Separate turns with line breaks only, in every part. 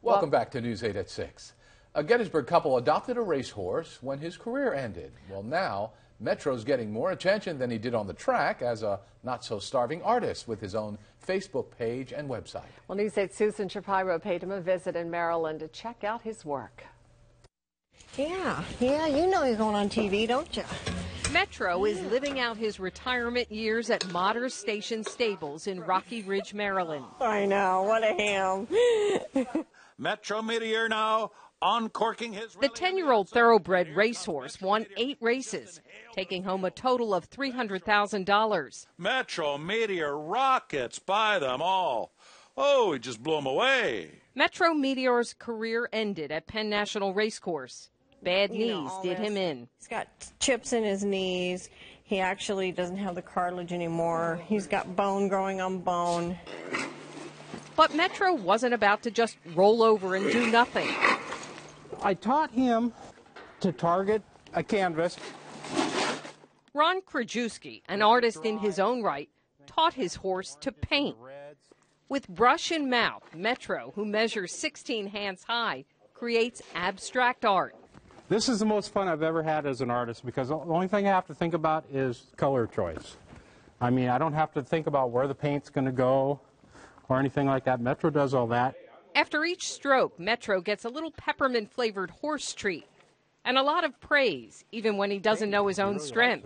Welcome back to News 8 at 6. A Gettysburg couple adopted a racehorse when his career ended. Well, now, Metro's getting more attention than he did on the track as a not-so-starving artist with his own Facebook page and website.
Well, News 8's Susan Shapiro paid him a visit in Maryland to check out his work.
Yeah, you know you're going on TV, don't you?
Metro is living out his retirement years at Motters Station Stables in Rocky Ridge, Maryland.
I know, what a ham.
Metro Meteor now uncorking his...
The 10-year-old thoroughbred racehorse won 8 races, taking home a total of $300,000.
Metro Meteor rockets by them all. Oh, he just blew them away.
Metro Meteor's career ended at Penn National Racecourse. Bad knees did him in.
He's got chips in his knees. He actually doesn't have the cartilage anymore. He's got bone growing on bone.
But Metro wasn't about to just roll over and do nothing.
I taught him to target a canvas.
Ron Krajewski, an artist in his own right, taught his horse to paint. With brush in mouth, Metro, who measures 16 hands high, creates abstract art.
This is the most fun I've ever had as an artist because the only thing I have to think about is color choice. I mean, I don't have to think about where the paint's going to go or anything like that. Metro does all that.
After each stroke, Metro gets a little peppermint-flavored horse treat and a lot of praise, even when he doesn't know his own strength.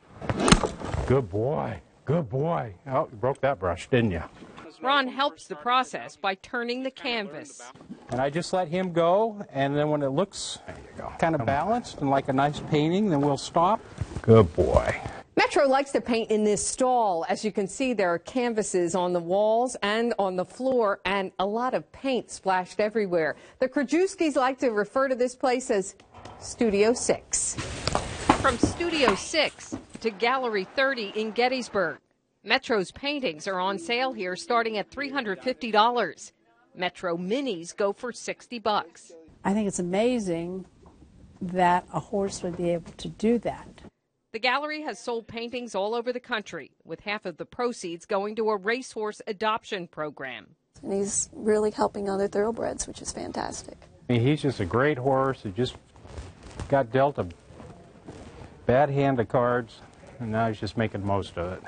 Good boy. Good boy. Oh, you broke that brush, didn't you?
Ron helps the process by turning the canvas.
And I just let him go, and then when it looks kind of balanced and like a nice painting, then we'll stop. Good boy.
Metro likes to paint in this stall. As you can see, there are canvases on the walls and on the floor, and a lot of paint splashed everywhere. The Krajewskis like to refer to this place as Studio 6.
From Studio 6 to Gallery 30 in Gettysburg, Metro's paintings are on sale here starting at $350. Metro Minis go for $60.
I think it's amazing that a horse would be able to do that.
The gallery has sold paintings all over the country, with half of the proceeds going to a racehorse adoption program.
And he's really helping other thoroughbreds, which is fantastic.
I mean, he's just a great horse. He just got dealt a bad hand of cards, and now he's just making the most of it.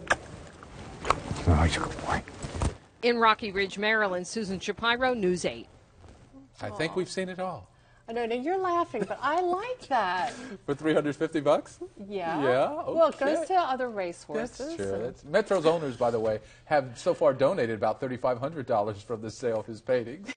Oh, he's a good boy.
In Rocky Ridge, Maryland, Susan Shapiro, News 8.
I think we've seen it all.
I know, you're laughing, but I like that.
For $350?
Yeah.
Yeah, okay.
Well, it goes to other racehorses.
That's true. Metro's owners, by the way, have so far donated about $3,500 from the sale of his paintings.